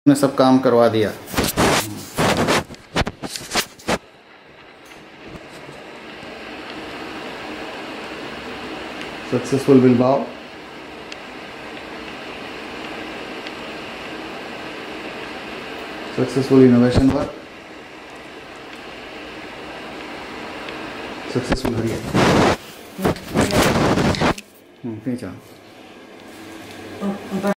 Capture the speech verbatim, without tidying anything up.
ने सब काम करवा दिया। Successful Bilbao, successful innovation work, successful हरिया। हम्म,